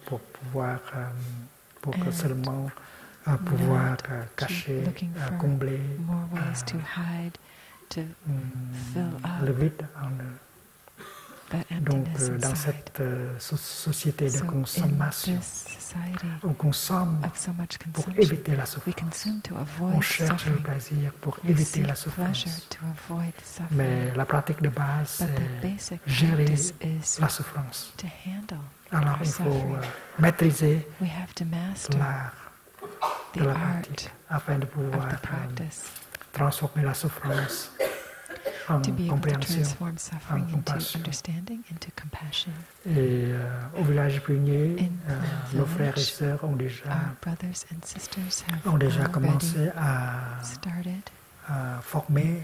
pour pouvoir, pour que seulement pouvoir cacher, combler le vide en eux. Donc, dans cette société de consommation, on consomme pour éviter la souffrance. On cherche le plaisir pour éviter la souffrance. Mais la pratique de base, c'est gérer la souffrance. Alors, il faut maîtriser l'art de la pratique afin de pouvoir transformer la souffrance en compréhension, en compassion. Et au village pionnier, nos frères et sœurs ont déjà commencé à former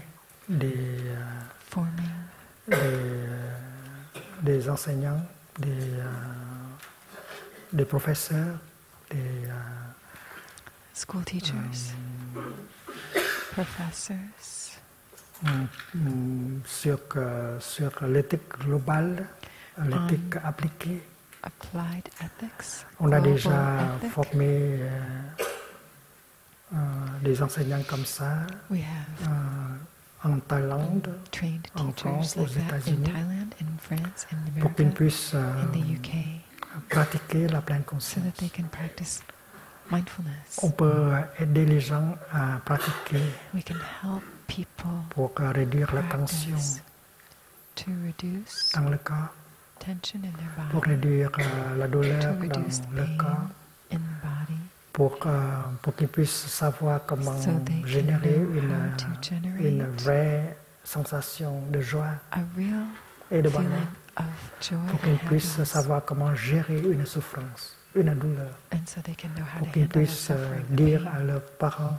des enseignants, des professeurs, des school teachers, professors. Sur l'éthique globale, l'éthique appliquée. Applied ethics, on a déjà formé des enseignants comme ça en Thaïlande, en France, aux États-Unis, pour qu'ils puissent pratiquer la pleine conscience. On peut aider les gens à pratiquer pour réduire la tension dans le corps, pour réduire la douleur dans le corps, pour qu'ils puissent savoir comment générer une vraie sensation de joie et de bonheur, pour qu'ils puissent savoir comment gérer une souffrance, une douleur, pour qu'ils puissent dire à leurs parents,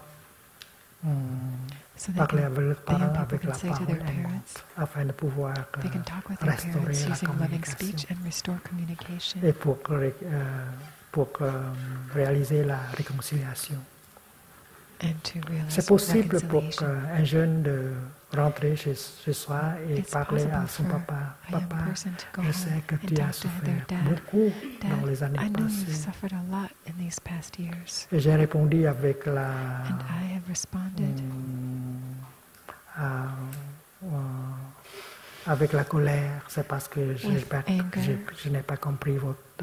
parler avec leurs parents avec la parole aimante, afin de pouvoir restaurer la communication et pour réaliser la réconciliation. C'est possible pour un jeune de rentrer chez soi et parler à son papa. Papa, je sais que tu as souffert beaucoup dans les années passées. Et j'ai répondu avec avec la colère. C'est parce que je n'ai pas compris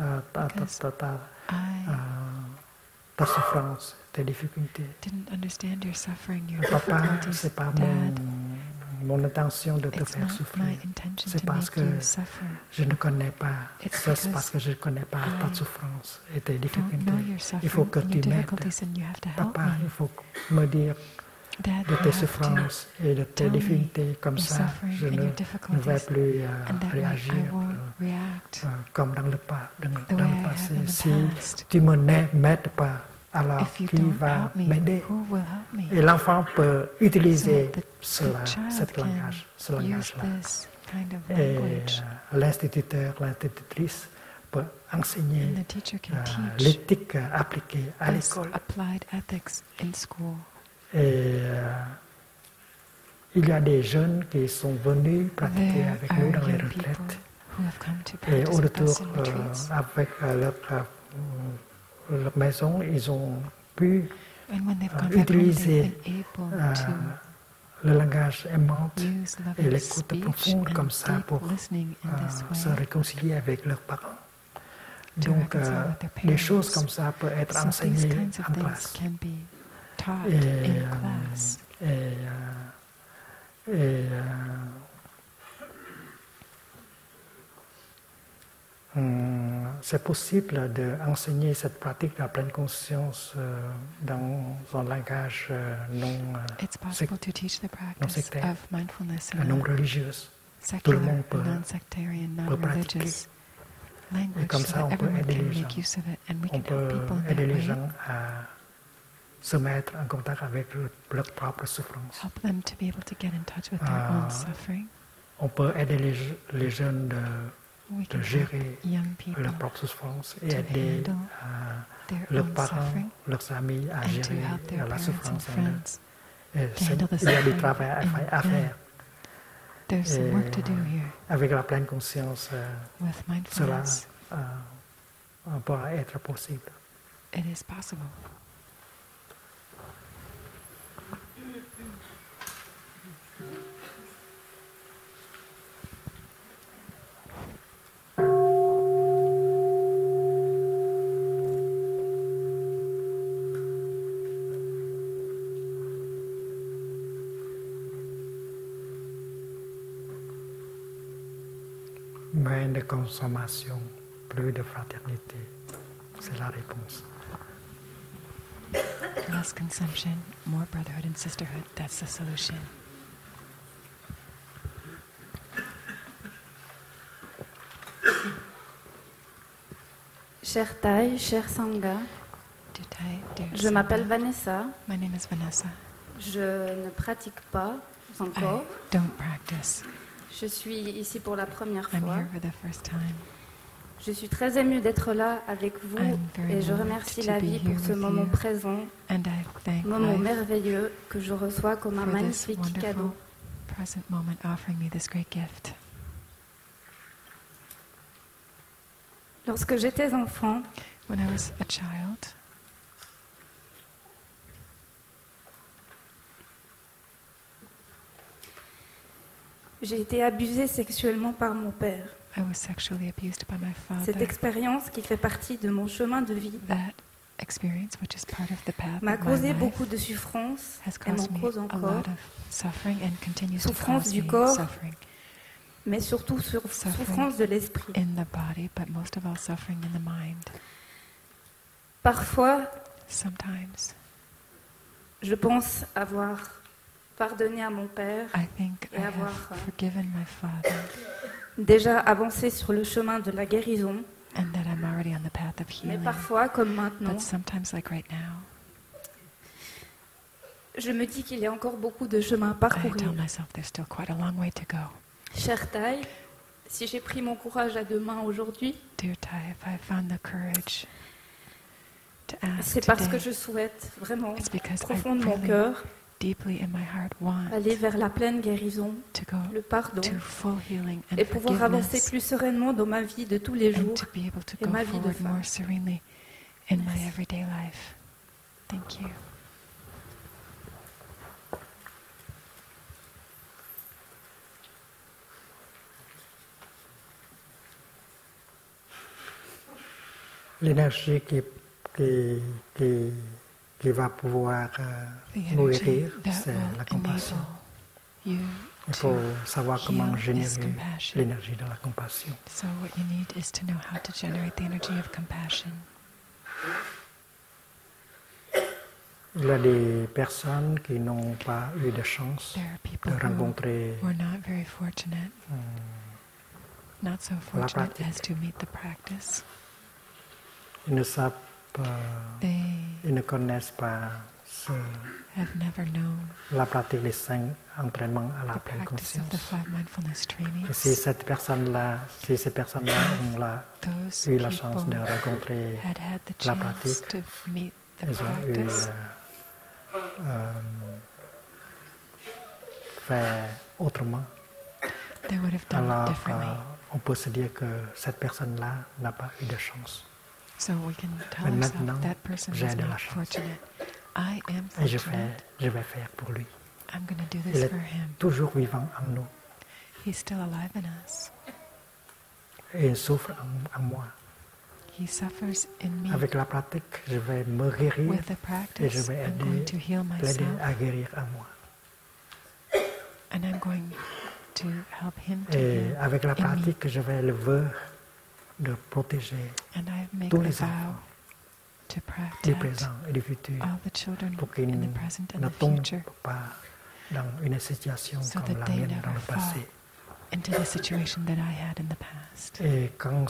ta souffrance, tes difficultés. Papa, ce n'est pas mon intention de te faire souffrir. C'est parce que je ne connais pas. C'est parce que je ne connais pas ta souffrance et tes difficultés. Il faut que tu m'aides. Papa, il faut me dire de tes souffrances et de tes difficultés. Comme ça, je ne vais plus réagir comme dans le passé. Si tu ne m'aides pas, alors qui va m'aider? Et l'enfant peut utiliser ce langage-là. Et l'instituteur, l'institutrice peut enseigner l'éthique appliquée à l'école. Et il y a des jeunes qui sont venus pratiquer avec nous dans les retraites. Et au retour, avec leur maison, ils ont pu utiliser le langage aimant et l'écoute profonde comme ça pour se réconcilier avec leurs parents. Donc, des choses comme ça peuvent être enseignées en classe. C'est possible d'enseigner cette pratique de la pleine conscience dans un langage non sectaire, non religieux. Tout le monde peut pratiquer. Et comme ça, on peut aider les gens. On peut aider les gens à se mettre en contact avec leur propre souffrance. On peut aider les jeunes de gérer leur propre souffrance et aider leurs parents, leurs amis à gérer la souffrance en eux. Il y a du travail à faire. Avec la pleine conscience, cela pourra être possible. It is possible. Moins de consommation, plus de fraternité. C'est la réponse. Less consumption, more brotherhood and sisterhood. That's the solution. Cher Thai, cher Sangha, je m'appelle Vanessa. My name is Vanessa. Je ne pratique pas encore. I don't practice. Je suis ici pour la première I'm fois. here for the first time. Je suis très émue d'être là avec vous et je remercie la vie pour ce moment présent, And I thank moment life merveilleux que je reçois comme un for this magnifique wonderful cadeau. present moment offering me this great gift. Lorsque j'étais enfant, When I was a child, j'ai été abusée sexuellement par mon père. I was sexually abused by my Cette father. expérience qui fait partie de mon chemin de vie That experience, which is part of the path m'a of my causé life, beaucoup de souffrance has et m'en caused me cause a encore, lot of suffering and continues to Souffrance cause du me corps, suffering mais surtout souffrance de l'esprit. in the body, but most of all suffering in the mind. Parfois, Sometimes je pense avoir pardonné à mon père, I think I Et avoir, have forgiven my father déjà avancé sur le chemin de la guérison, and that I'm already on the path of mais healing. parfois, comme maintenant, But sometimes, like right now, je me dis qu'il y a encore beaucoup de chemin à I parcourir. tell myself there's still quite a long way to go. Cher Thaï, si j'ai pris mon courage à deux mains aujourd'hui, Dear Thai, if I found the courage to ask c'est parce que today, je souhaite vraiment, it's because au I fond de mon really cœur, deeply in my heart want aller vers la pleine guérison, to go le pardon, to full healing and et pouvoir avancer forgiveness plus sereinement dans ma vie de tous les and jours to be able to et go ma vie de forward femme. more serenely in my everyday life. Thank you. L'énergie qui va pouvoir The nous energy guérir, that c'est will la compassion. enable you Il faut savoir comment heal is générer compassion. l'énergie de la compassion. So what you need is to know how to generate the energy of compassion. Il y a des personnes qui n'ont pas eu de chance There are people de rencontrer who were not very fortunate, not so la fortunate pratique. as to meet the practice. Ils ne savent pas, They ils ne connaissent pas have never known la pratique des 5 entraînements à la the pleine practice of the conscience. 5 mindfulness trainings. Et si ces personnes-là ont Those eu la chance de people rencontrer had the la chance pratique, to meet the ils ont eu practice. fait autrement. They would have done it Alors, differently. on peut se dire que cette personne-là n'a pas eu de chance. So we can tell Mais ourselves maintenant, that person j'ai was de la not chance. fortunate. I am Et je fortunate. vais faire pour lui. I'm going to do Il this est for him. toujours vivant en nous. He's still alive in us. Et il souffre en moi. He suffers in me. Avec la pratique, je vais me guérir With the et je practice, vais I'm going to heal l'aider myself, à guérir en moi. and I'm going to help him to Et heal avec la in me. pratique, je vais le vœu de protéger And I make tous a les vow enfants to du protect présent et du futur all the children pour qu'ils in the present and ne the tombent future, pas dans une situation so comme that la they mienne never dans le fall passé. into the situation that I had in the past. Et quand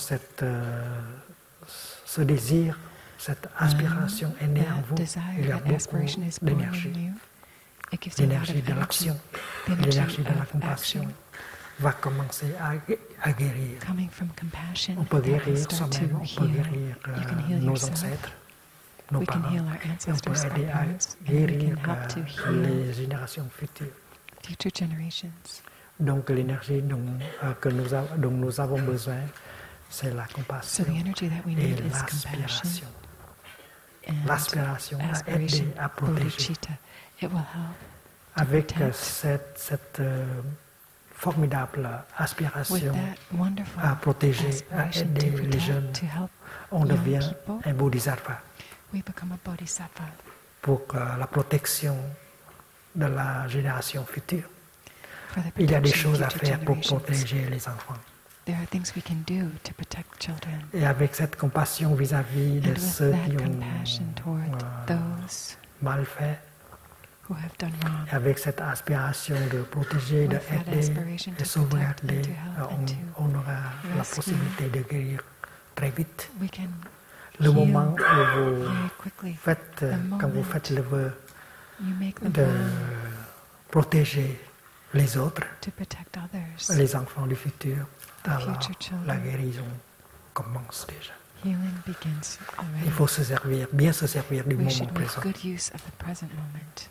ce désir, cette aspiration est née en That vous, desire, il y a that aspiration beaucoup is born in d'énergie. you. It gives you a lot L'énergie of de energy. l'action, The energy l'énergie de la of compassion action va commencer à guérir. coming from compassion On peut that will guérir start to soi-même, on peut heal. guérir You can heal nos yourself. ancêtres, nos We can parents. heal our Et on peut ancestors, our aider à parents, and we guérir can help to heal les générations futures. future generations. Donc l'énergie dont nous avons besoin, c'est la compassion So the energy that we et need is compassion l'aspiration. and L'aspiration a aspiration, aidé à protéger. bodhicitta. It will help to Avec protect. cette formidable With aspiration that wonderful à protéger, à aspiration aider to les protect, jeunes, to help on young devient people, un bodhisattva we become a bodhisattva pour la protection de la génération future. for the Il y a des protection of choses à future faire pour generations. protéger les enfants. There are things we can do to protect children. Et avec cette compassion vis-à-vis And de with ceux that qui ont compassion toward those mal fait, who have done wrong, et avec cette aspiration de protéger, with that d'aider, aspiration de to sauvegarder, protect and to help and to on aura la rescue, possibilité de guérir très vite. we can Le heal moment où vous very quickly. faites, The quand vous moment faites le vœu you make the de vow protéger les autres, to protect others, les enfants du futur, alors future children. la guérison commence déjà. Healing begins Il already. faut se servir, bien se servir du We moment should make présent. good use of the present moment.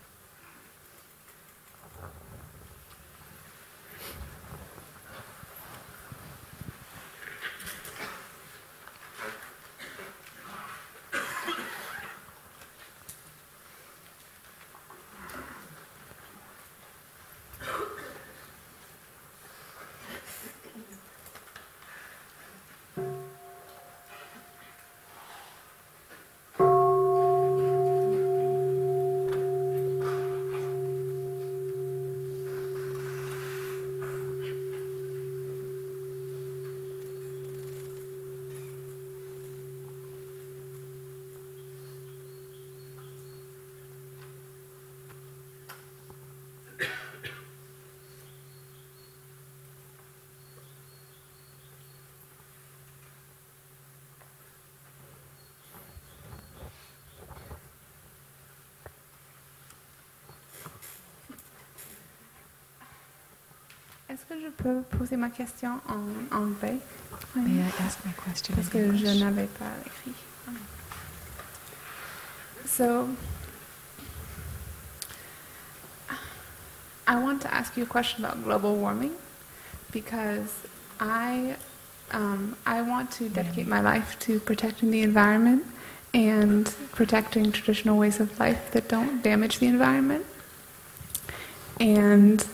Est-ce que je peux poser ma question en anglais? May I ask my question Parce in que je English? n'avais pas écrit. So, I want to ask you a question about global warming because I want to dedicate my life to protecting the environment and protecting traditional ways of life that don't damage the environment. And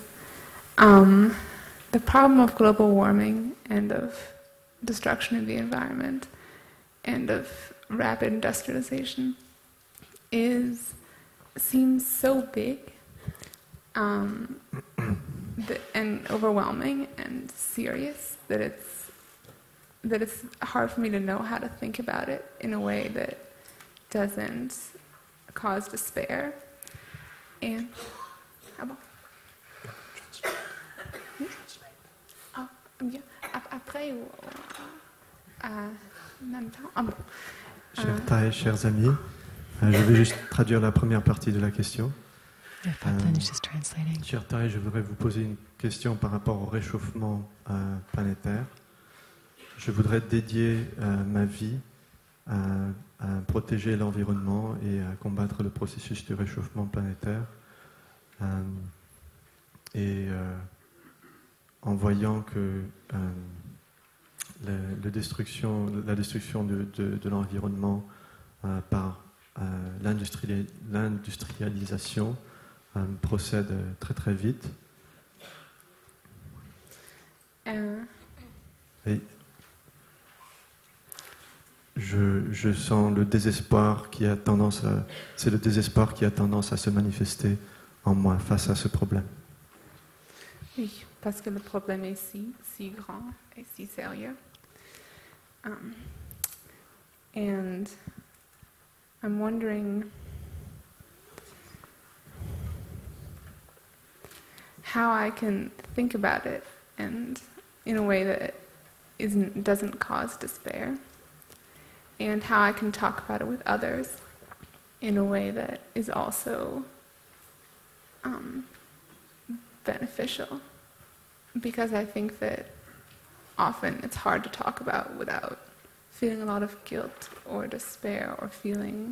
the problem of global warming and of destruction of the environment and of rapid industrialization seems so big and overwhelming and serious that it's hard for me to know how to think about it in a way that doesn't cause despair. And après ou en même temps. Chers Thai, chers amis, je vais juste traduire la première partie de la question. Chers Thai, je voudrais vous poser une question par rapport au réchauffement planétaire. Je voudrais dédier ma vie à protéger l'environnement et à combattre le processus de réchauffement planétaire. En voyant que la destruction de l'environnement par l'industrialisation procède très très vite. Et je sens le désespoir qui a tendance c'est le désespoir qui a tendance à se manifester en moi face à ce problème. Oui, parce que le problème est si grand et si sérieux. And I'm wondering how I can think about it and in a way that doesn't cause despair, and how I can talk about it with others in a way that is also beneficial, because I think that often it's hard to talk about without feeling a lot of guilt or despair or feeling...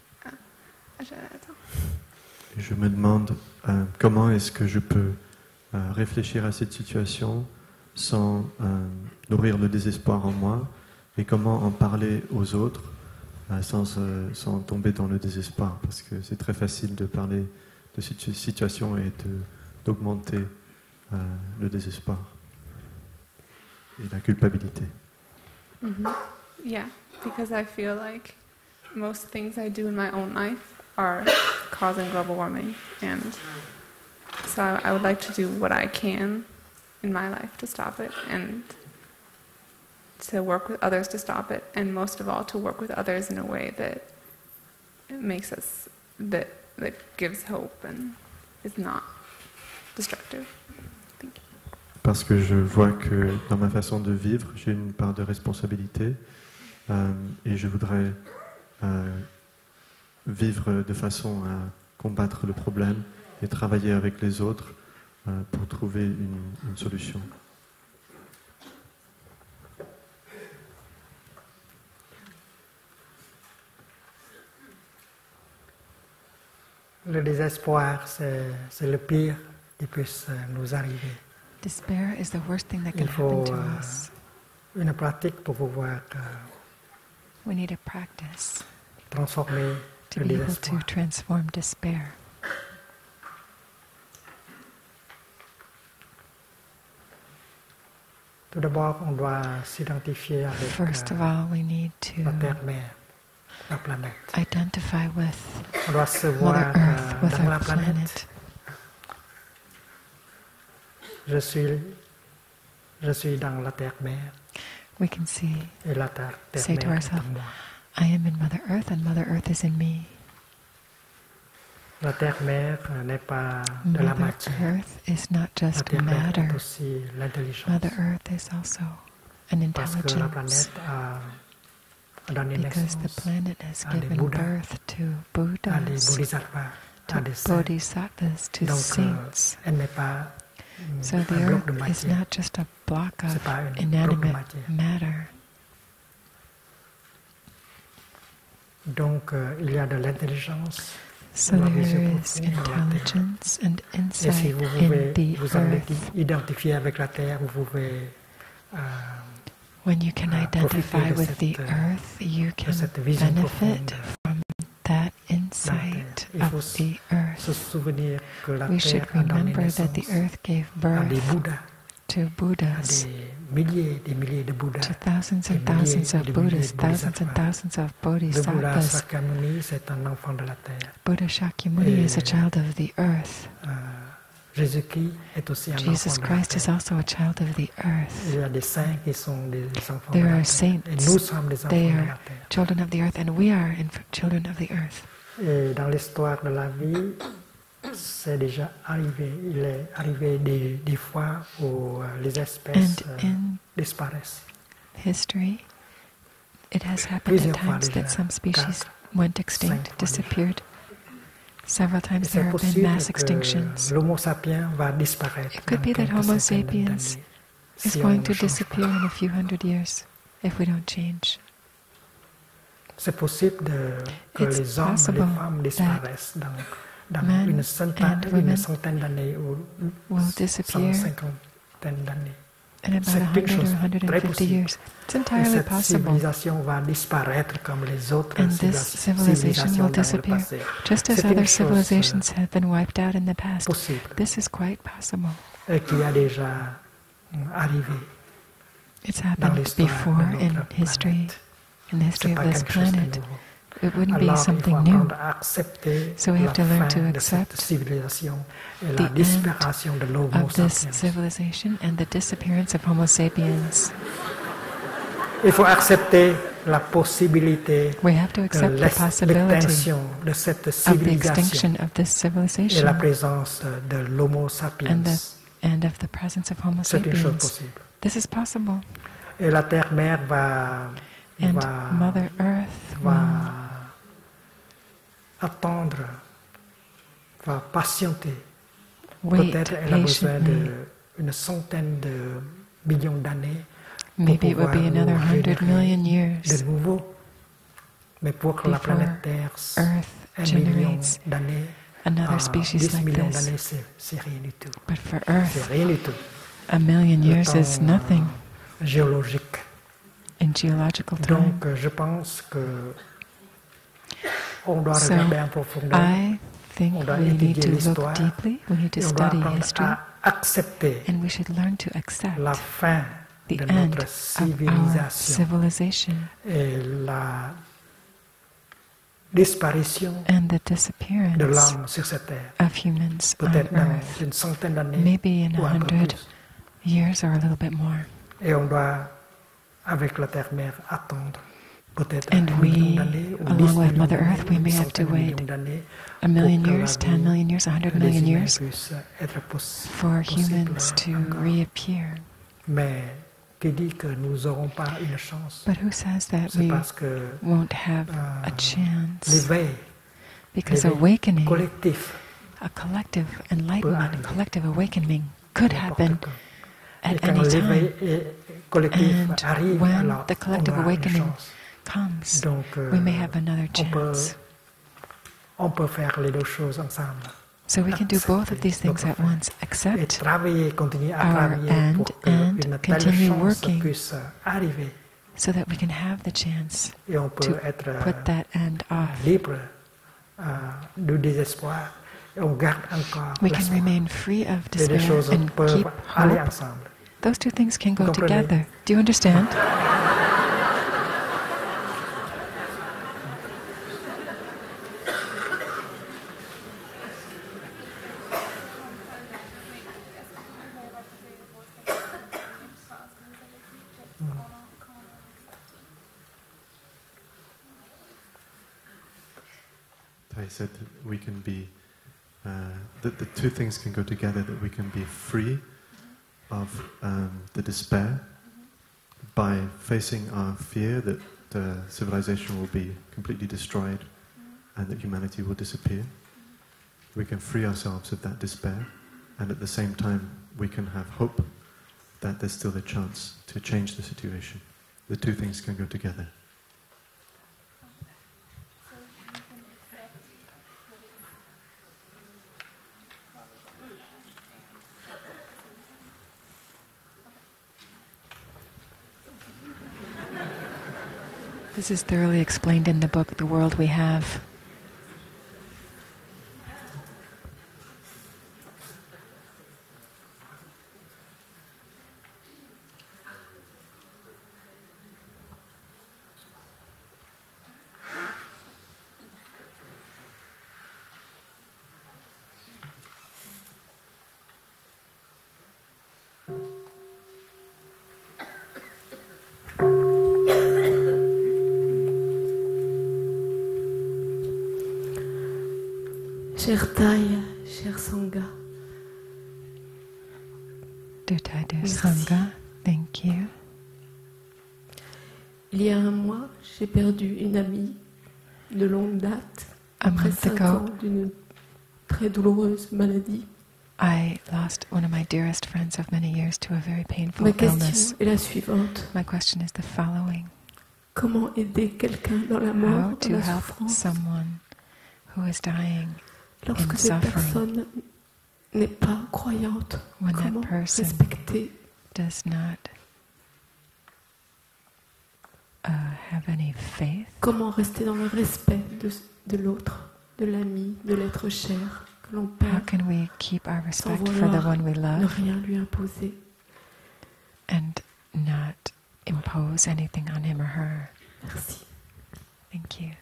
Je me demande comment est-ce que je peux réfléchir à cette situation sans nourrir le désespoir en moi et comment en parler aux autres sans tomber dans le désespoir, parce que c'est très facile de parler de cette situation et d'augmenter le désespoir et la culpabilité. Mm-hmm. Yeah, because I feel like most things I do in my own life are causing global warming, and so I would like to do what I can in my life to stop it, and to work with others to stop it, and most of all to work with others in a way that makes us, that gives hope and is not destructive. Thank you. Parce que je vois que dans ma façon de vivre, j'ai une part de responsabilité et je voudrais vivre de façon à combattre le problème et travailler avec les autres pour trouver une solution. Le désespoir, c'est le pire qui puisse nous arriver. Despair is the worst thing that can Il faut happen to us. Une pratique pour pouvoir We need a practice transformer to le be able to désespoir. transform despair. Tout d'abord, on doit s'identifier avec First of all, we need to la Terre-Mère, la planète. identify with On doit se Mother voir Earth, with dans la our planète. planet. Je suis dans la Terre-Mère We can see, et la say to Terre-Mère est ourselves, en moi. I am in Mother Earth and Mother Earth is in me. La Terre-Mère n'est pas de la Mother matière. Earth is not La just Terre-Mère matter. est aussi l'intelligence. Mother Earth is also an Parce que la intelligence. planète a donné Because the naissance planet has à des given Bouddhas, birth to à des Buddhas, bodhisattvas, to à des saints. bodhisattvas, to Donc, saints. elle n'est pas So the un bloc de earth is matière. not just a block C'est of pas un bloc de inanimate matière. matter. Donc, il y a de l'intelligence. So La there vision is profonde de la Terre. intelligence and Et si insight vous in pouvez the vous earth. identifier avec la Terre, vous pouvez When you can identify profiter de with the cette, earth, you can cette vision benefit profonde from that insight Il faut of the earth. se souvenir que la We should Terre a donné remember that the naissance earth gave à des birth Bouddhas, to à Buddhas, des milliers de Bouddhas. to thousands and des thousands of milliers Buddhas, de thousands and bodhisattvas. thousands of Le Bouddha bodhisattvas. Sakyamuni, c'est un enfant de la Terre. Buddha Shakyamuni is a child of the earth. Jésus-Christ est aussi un Jesus enfant de la Christ is Terre. also a child of the earth. Il y a des saints qui sont des enfants There de la are Terre. saints. Et nous sommes des enfants They de are la Terre. children of the earth, and we are children of the earth. Et dans l'histoire de la vie, c'est déjà arrivé. Il est arrivé des fois où les espèces And in disparaissent. history, it has happened at Plusieurs fois times déjà. that some species 4, went extinct, 5 fois disappeared. Several Et times c'est there have been possible mass que extinctions. l'Homo sapiens va disparaître. It could dans be that quelques Homo centaines sapiens d'années, is si on going ne to change disappear pas. in a few hundred years if we don't change. C'est possible que It's les hommes et possible les femmes disparaissent dans men une and centaine d'années ou will disappear 150 d'années. in about C'est 100 quelque or chose de très 150 possible. years. It's Et entirely cette possible. civilisation va disparaître comme les autres And this civilization will civilisations dans le disappear, passé. just as C'est une other chose, civilizations have been wiped out in the past. Possible. This is quite possible. Et qui a déjà arrivé It's dans happened l'histoire before de in notre history, planète. in the history C'est of pas this quelque chose de planet. nouveau. It wouldn't be Alors, il faut something new. apprendre à accepter So we have to la learn fin to de cette accept civilisation et the la end disparition de l'Homo of this sapiens. civilization and the disappearance of Homo sapiens. Il faut accepter la possibilité We have to de accept the possibility l'extinction de cette of the civilisation extinction of this et la civilization présence de l'Homo sapiens. and of the presence of Homo C'est une chose sapiens. possible. This is possible. Et la Terre-Mère va Mother Earth va will attendre, va patienter. wait Peut-être elle a besoin patiently. d'une centaine de millions d'années Maybe it will be pouvoir another nous 100 générer million de years nouveau. Mais pour que la before planète Terre, Earth 1 million generates d'années, another species 10 like millions this. d'années, c'est rien du tout. But for C'est Earth, rien du tout. a million Le years is temps, nothing géologique in geological time. Donc, je pense que on doit regarder en profondeur. I think we need to look deeply. We need to study history, and we should learn to accept la fin the de end notre of our civilization et la disparition and the de disappearance l'homme sur cette terre. of humans on Peut-être dans Earth. une centaine d'années Maybe in ou un peu 100 plus. years or a little bit more. Et on doit, avec la terre-mère, attendre peut-être And 1 million we, d'années ou 10 along with millions Mother d'années, Earth, we ou may une have to centaine de wait millions d'années 1 million pour que years, la 10 vie million years, 100 des million humains years puisse être for humans to encore. reappear. Mais qui dit que nous n'aurons pas une chance? But who says that C'est we parce que won't have a chance? l'éveil Because awakening, collectif a collective enlightenment, a collective awakening could happen et at quand any time. l'éveil collectif And arrive, when alors the collective on aura une awakening chance. comes, Donc, we may have another chance. on peut faire les deux choses ensemble. So we can do both of these things at once. Et Accept travailler, continuer à our travailler end pour and qu'une telle continue chance working puisse arriver. so that we can have the chance Et on peut to être put that end off. libre du désespoir. Et on garde encore We can l'espoir. remain free of Et les despair choses and peuvent keep aller hope. ensemble. Those two things can go Comprenez? together. Do you understand? I said that we can be, that the two things can go together, that we can be free of the despair by facing our fear that civilization will be completely destroyed and that humanity will disappear. We can free ourselves of that despair, and at the same time we can have hope that there's still a chance to change the situation. The two things can go together. This is thoroughly explained in the book, The World We Have. Cher Taya, cher Sangha, Dear Sangha, thank you. Il y a un mois, j'ai perdu une amie de longue date A après month 5 ago, ans d'une très douloureuse maladie. I lost one of my dearest friends of many years to a very painful Ma illness. question est la suivante. My question is the following. Comment aider quelqu'un dans la How mort, dans to la help souffrance, someone who is dying lorsque in cette suffering, personne n'est pas croyante? when that Comment person respecter? does not have any faith? Comment rester dans le respect de l'autre, de l'ami, de l'être cher que l'on How perd, can we keep our sans respect for the vouloir one we ne love rien lui imposer? and not impose anything on him or her? Merci. Thank you.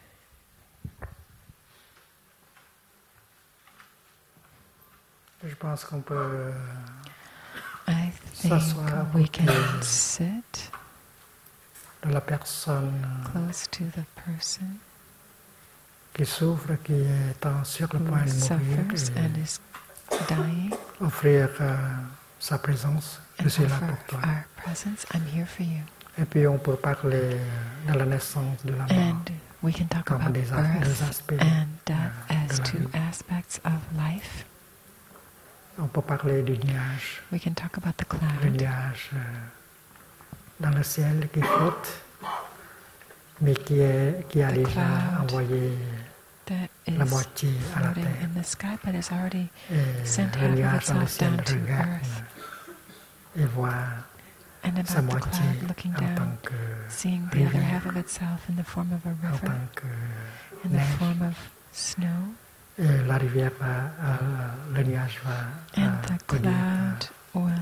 Je pense qu'on peut I think s'asseoir we pour can que sit la personne close to the person qui souffre, qui est sur le who point de suffers and mourir, is dying et offrir sa présence. Je and suis là offer pour toi. our presence. I'm here for you. Et puis on peut parler de la naissance, de la mort, And we can talk comme about des birth aspects and death as de la two vie. aspects of life. On peut parler du nuage, We can talk about the le cloud, nuage dans le ciel qui flotte, mais qui a The déjà cloud envoyé that la is moitié à la floating terre. in the sky but has already Et sent le half of nuage dans le itself ciel down to regarde earth. et voit sa moitié en tant que seeing the other half of itself in the form of a en river, tant que in the neige. form of snow, Et la rivière va, le nuage va and the cloud will.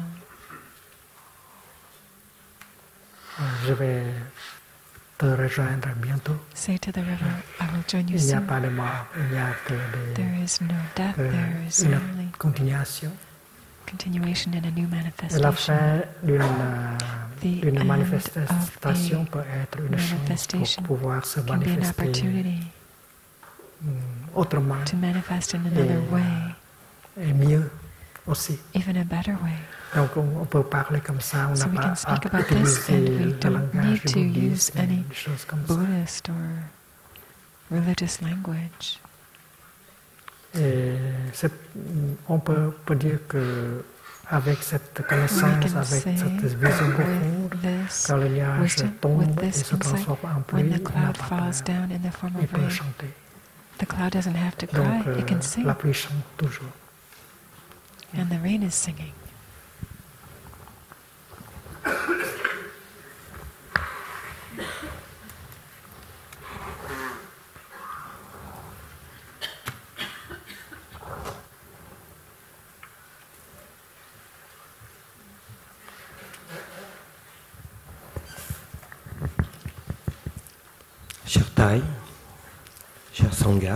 Je vais te rejoindre bientôt. Say to the river, I will join you Il n'y a soon. pas de mort, il n'y a que There is no death, there is une only continuation. continuation and a new Et la manifestation. fin The d'une end manifestation of peut être une a chance manifestation pour pouvoir se can be an manifester opportunity autrement to manifest in another way, et mieux aussi. even a better way. Donc on peut parler comme ça, on So we n'a can pas speak à about this, and utiliser we le don't langage need du to use bouddhisme, any des choses comme ça. Buddhist or religious language. Et on peut dire que avec cette connaissance, can avec say cette vision profonde, with this quand le nuage wisdom, tombe with et this se insight, transforme en when pluie, the il n'a cloud pas falls peur, down in the form il of peut rain, chanter. the cloud doesn't have to Donc cry, it can sing, la pluie chante toujours. and the rain is singing. Cher Thai, cher Sangha,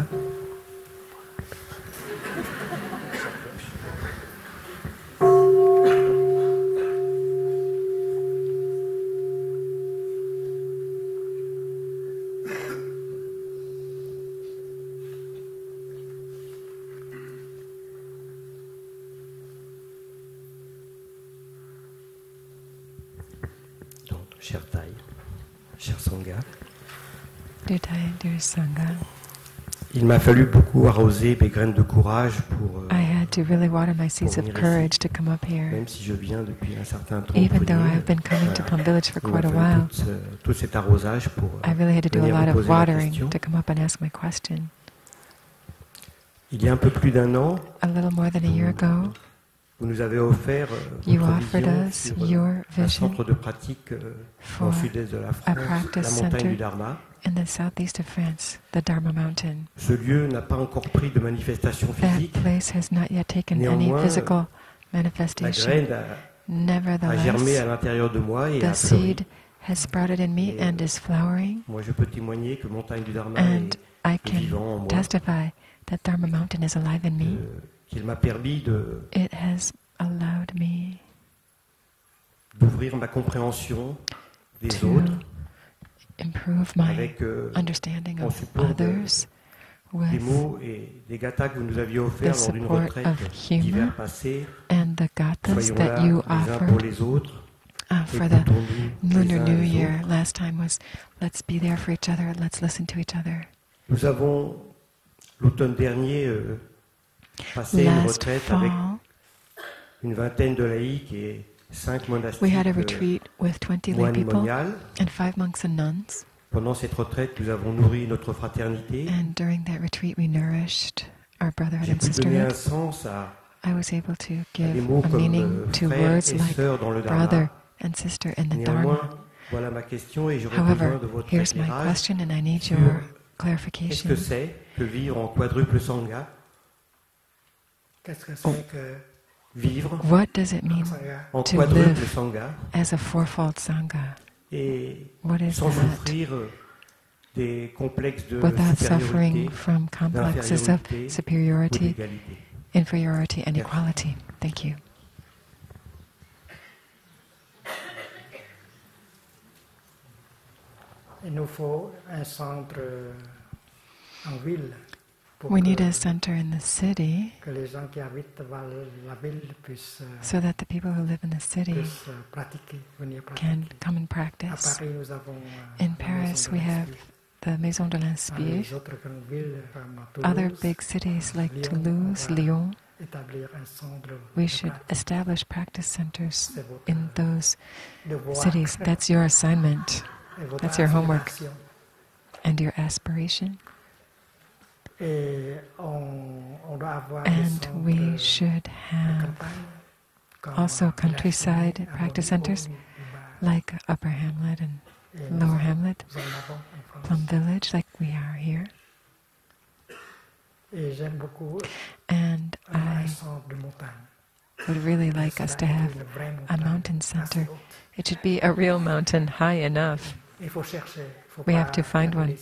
donc, cher Thai, cher Sangha, Dear Thai, dear Sangha, il m'a fallu beaucoup arroser mes graines de courage pour, I had to really water my seeds of venir courage ici. to come up here. Même si je viens depuis un certain temps, Even though Plum I've been coming to Plum Village for il m'a quite a fallu while, tout cet arrosage pour I really had to do a venir lot me of poser la watering question. to come up and ask my question. Il y a un peu plus d'un an, A little more than a year ago, vous nous avez offert you votre offered vision us sur your un vision centre de pratique dans for le sud-est de la a France, practice la montagne center du Dharma. in the southeast of France, the Dharma Mountain. Ce lieu n'a pas encore pris de manifestation That physique. place has not yet taken any Néanmoins, physical La manifestation. graine a germé à Nevertheless, l'intérieur de moi et a the fleuri. seed has sprouted in me and is flowering, Moi, je peux témoigner que Montagne du Dharma and I est vivant en can moi, testify that Dharma Mountain is alive in me. qu'il m'a permis It has allowed me d'ouvrir ma compréhension des to autres improve my avec understanding en of support others des with mots et des gathas que vous nous aviez offerts the lors d'une support retraite of humor d'hiver passé. and the gathas Soyons that là you les uns pour offered les autres. for the Écoutons-nous les Lunar uns New les Year. autres. Last time was let's be there for each other, let's listen to each other. Nous avons, l'automne dernier, passé une Last retraite avec fall, une vingtaine de laïcs et 5 monastiques we had a retreat with 20 lay moines people moniales. and 5 monks and nuns. Pendant cette retraite, nous avons nourri notre fraternité. And during that retreat, we nourished our brotherhood J'ai and pu donner un sisterhood. sens à I was able to des give mots a comme meaning to frère words et like sœur dans le Dharma. brother and sister in the Néanmoins, Dharma. voilà ma question et j'aurais However, besoin de votre here's my éclairage. question, and I need sur your Qu'est-ce clarification. que c'est que vivre en quadruple sangha, Qu'est-ce que c'est que vivre What does it mean en to quadruple live sangha as a fourfold Sangha? et What is sans that? souffrir des complexes de Without supériorité, suffering from complexes of d'infériorité ou superiority, d'égalité. inferiority, and Merci. equality. Thank you. il nous faut un centre en ville pour We need a center in the city que les gens qui habitent la ville puissent, so that the people who live in the city puissent pratiquer, venir can pratiquer. come and À practice. Paris, nous avons In la Paris, Maison we de have l'Inspiration. the Maison de Dans l'Inspire. les autres grandes villes comme Other Toulouse, big cities like Lyon, Toulouse, on va Lyon, établir un centre we de should pratique. establish practice centers C'est votre in those devoir cities. That's your assignment et votre that's your homework. aspiration. and your aspiration. Et on doit avoir des And centres we should de have campagne, comme also Pilafini, countryside à practice Bonico, centers, like Upper Hamlet and Lower Hamlet, Plum Village, like we are here. And I would really like us to have a mountain center. It should be a real mountain, high enough. We have to find one.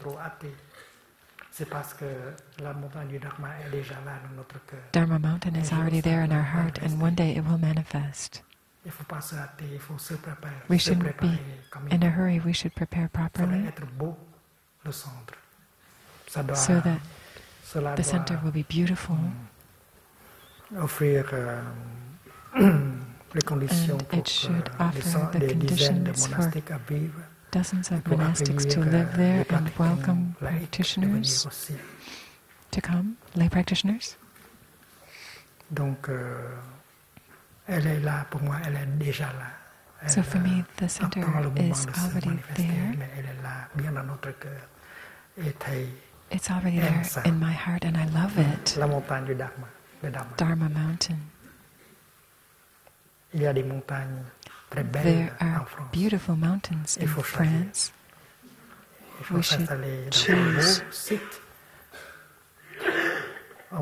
Dharma mountain is already there in our heart, and one day it will manifest. We shouldn't be in a hurry. We should prepare properly so that the center will be beautiful. And it should offer the conditions for dozens of monastics to live there and welcome practitioners to come, lay practitioners. So for me, the center is already there. It's already there in my heart and I love it. Dharma mountain. There are beautiful mountains in France. We should choose. We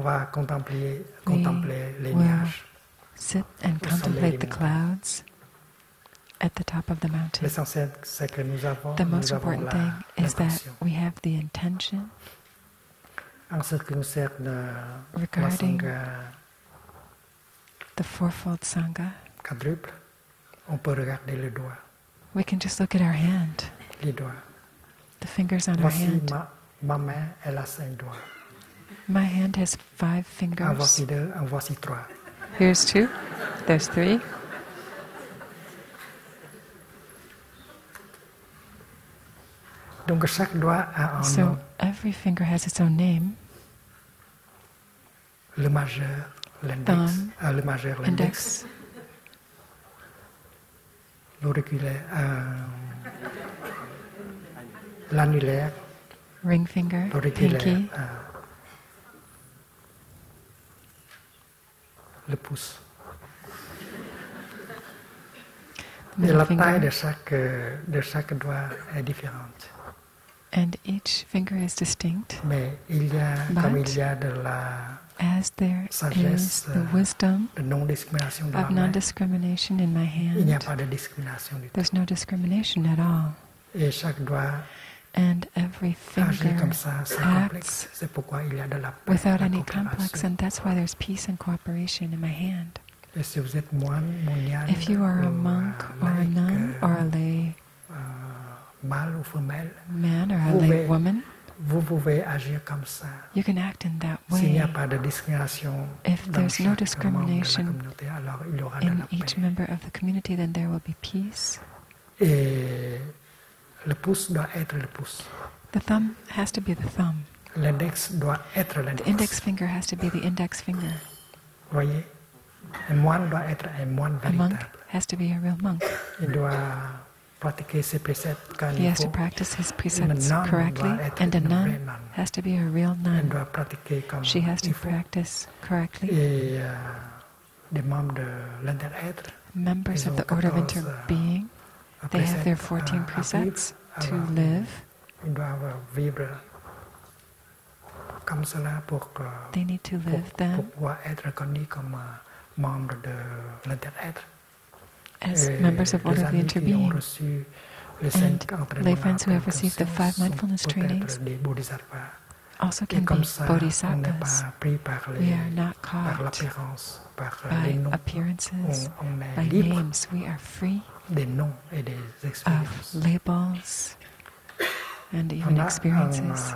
will sit and contemplate the clouds at the top of the mountain. The most important thing is that we have the intention regarding the fourfold Sangha. We can just look at our hand, the fingers on our hand. My hand has 5 fingers. Here's 2, there's 3. So every finger has its own name. Thumb, index, ring finger, pinky, le pouce. Et la taille de chaque doigt est différente. And each finger is distinct. Mais il y a, comme il y a de la as there is the wisdom of non-discrimination in my hand, there's no discrimination at all. And every finger acts without any complex, and that's why there's peace and cooperation in my hand. If you are a monk or a nun or a lay man or a lay woman, you can act in that way. If there's no discrimination in each member of the community, then there will be peace. The thumb has to be the thumb. The index finger has to be the index finger. A monk has to be a real monk. He has to practice his precepts correctly, and a nun has to be a real nun. She has to practice correctly. Members of the Order of Interbeing, they have their 14 precepts to live. They need to live them as members of Order of the Interbeing. And lay friends who have received the 5 mindfulness trainings also can be bodhisattvas. We are not caught by appearances, by names. We are free of labels and even experiences.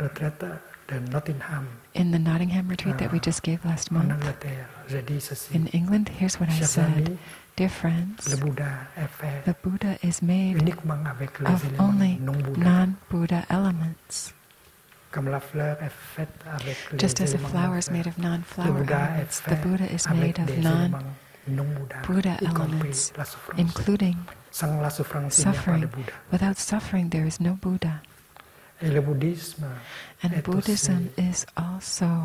In the Nottingham retreat that we just gave last month, in England, here's what I said. Dear friends, the Buddha is made of only non-Buddha elements. Just as a flower is made of non-flower elements, the Buddha is made of non-Buddha elements, including suffering. Without suffering, there is no Buddha. And Buddhism is also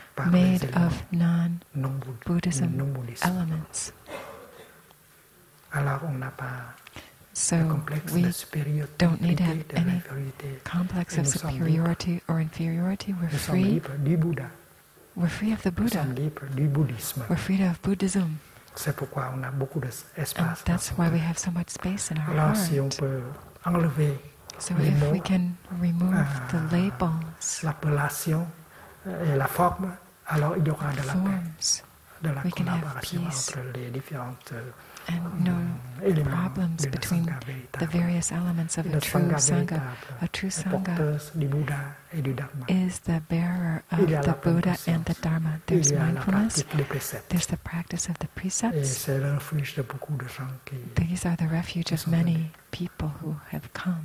made of non-Buddhism elements. Alors on n'a pas So we don't need to have any complex of superiority or inferiority. We're free. We're free of the Buddha. We're free of Buddhism. C'est pourquoi on a beaucoup d'espace. And that's why we have so much space in our heart. Si on peut enlever so if we can remove the labels, l'appellation et la forme, alors il y aura de la paix, de la collaboration entre les différentes and no problems between the various elements of a true Sangha. A true Sangha is the bearer of the Buddha and the Dharma. There's mindfulness, there's the practice of the precepts. These are the refuge of many people who have come.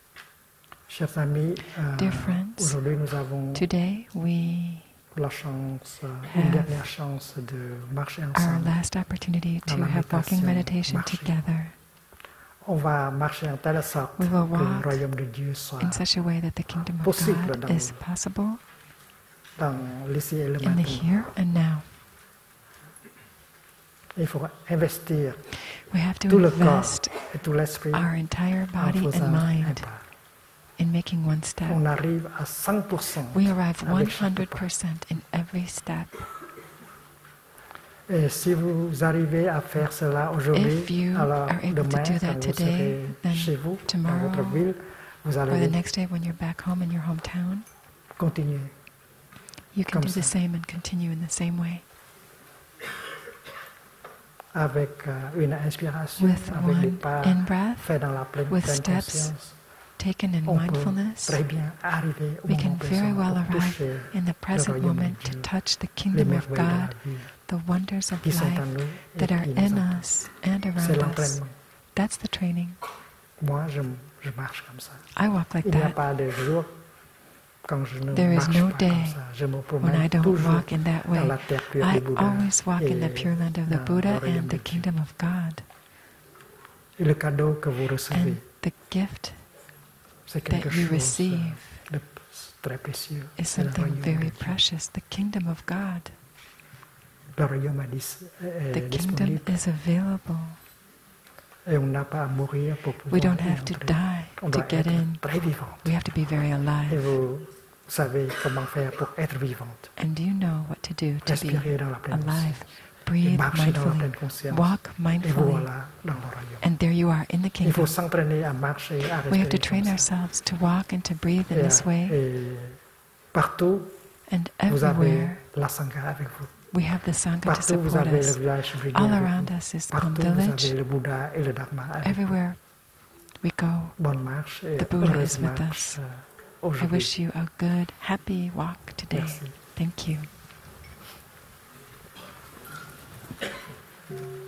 Dear friends, today we our last opportunity to have walking meditation together. We will walk in such a way that the kingdom of God is possible in the here and now. We have to invest our entire body and mind in making one step. We arrive 100% in every step. If you are able to do that today, then tomorrow or the next day when you're back home in your hometown, you can do the same and continue in the same way. With one in-breath, with steps taken in mindfulness, we can very well arrive in the present moment to touch the kingdom of God, the wonders of life that are in us and around us. That's the training. I walk like that. There is no day when I don't walk in that way. I always walk in the Pure Land of the Buddha and the kingdom of God. And the gift that you receive is something very precious, the kingdom of God. The kingdom is available. We don't have to die to get in. We have to be very alive. And you know what to do to be alive. Breathe mindfully, walk mindfully, and there you are in the kingdom. We have to train ourselves to walk and to breathe in this way. And everywhere, we have the Sangha to support us. All around us is Plum Village. Everywhere we go, the Buddha is with us. I wish you a good, happy walk today. Thank you.